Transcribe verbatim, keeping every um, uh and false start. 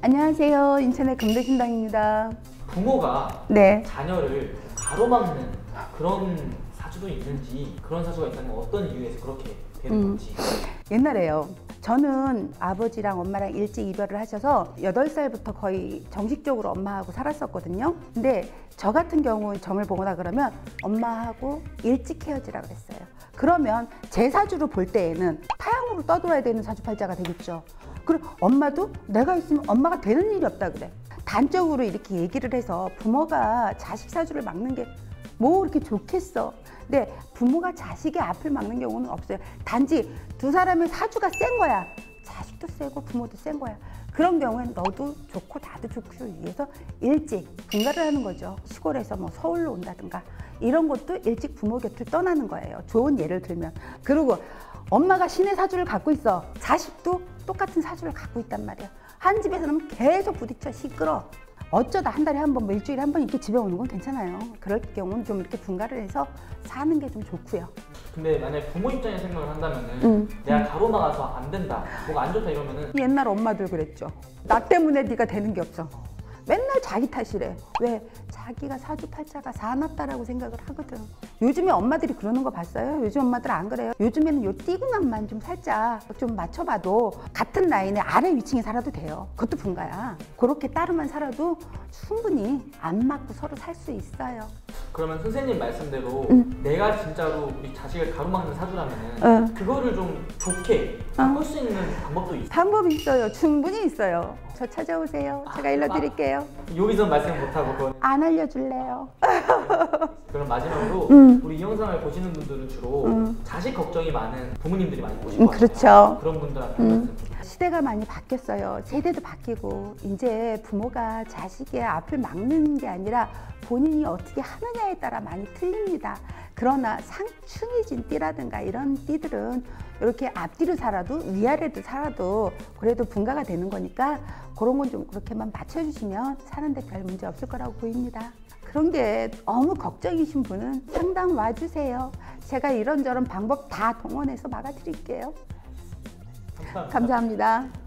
안녕하세요. 인천의 금대신당입니다. 부모가 네. 자녀를 가로막는 그런 사주도 있는지, 그런 사주가 있다면 어떤 이유에서 그렇게 되는 음. 건지. 옛날에요. 저는 아버지랑 엄마랑 일찍 이별을 하셔서 여덟 살부터 거의 정식적으로 엄마하고 살았었거든요. 근데 저 같은 경우 점을 보거나 그러면 엄마하고 일찍 헤어지라 그랬어요. 그러면 제 사주를 볼 때에는 타향으로 떠돌아야 되는 사주팔자가 되겠죠. 그리고 엄마도 내가 있으면 엄마가 되는 일이 없다 그래. 단적으로 이렇게 얘기를 해서 부모가 자식 사주를 막는 게 뭐 그렇게 좋겠어. 근데 부모가 자식의 앞을 막는 경우는 없어요. 단지 두 사람의 사주가 센 거야. 자식도 세고 부모도 센 거야. 그런 경우엔 너도 좋고 나도 좋고 위해서 일찍 분가를 하는 거죠. 시골에서 뭐 서울로 온다든가 이런 것도 일찍 부모 곁을 떠나는 거예요. 좋은 예를 들면. 그리고 엄마가 신의 사주를 갖고 있어. 자식도 똑같은 사주를 갖고 있단 말이야. 한 집에서는 계속 부딪혀 시끄러. 어쩌다 한 달에 한 번, 뭐 일주일에 한 번 이렇게 집에 오는 건 괜찮아요. 그럴 경우는 좀 이렇게 분가를 해서 사는 게 좀 좋고요. 근데 만약에 부모 입장에 생각을 한다면은 음. 내가 가로막아서 안 된다, 뭐가 안 좋다 이러면은 옛날 엄마들 그랬죠. 나 때문에 네가 되는 게 없어. 맨날 자기 탓이래. 왜? 자기가 사주팔자가 사납다라고 생각을 하거든. 요즘에 엄마들이 그러는 거 봤어요? 요즘 엄마들 안 그래요. 요즘에는 요 띠궁합만 좀 살짝 좀 맞춰봐도 같은 라인의 아래 위층에 살아도 돼요. 그것도 분가야. 그렇게 따로만 살아도 충분히 안 맞고 서로 살 수 있어요. 그러면 선생님 말씀대로 음. 내가 진짜로 우리 자식을 가로막는 사주라면은 어. 그거를 좀 좋게 바꿀 수 있는 방법도 있어요? 방법이 있어요. 충분히 있어요. 저 찾아오세요. 제가 일러드릴게요. 여기서 말씀 못하고 그건. 안 알려줄래요. 그럼 마지막으로 음. 우리 이 영상을 보시는 분들은 주로 음. 자식 걱정이 많은 부모님들이 많이 보실 음, 것 같아요. 그렇죠. 그런 분들한테 음. 말씀 좀. 시대가 많이 바뀌었어요. 세대도 바뀌고 이제 부모가 자식의 앞을 막는 게 아니라 본인이 어떻게 하느냐에 따라 많이 틀립니다. 그러나 상충이진 띠라든가 이런 띠들은 이렇게 앞뒤로 살아도 위아래도 살아도 그래도 분가가 되는 거니까 그런 건 좀 그렇게만 맞춰주시면 사는데 별 문제 없을 거라고 보입니다. 그런 게 너무 걱정이신 분은 상담 와주세요. 제가 이런저런 방법 다 동원해서 막아드릴게요. 감사합니다. 감사합니다.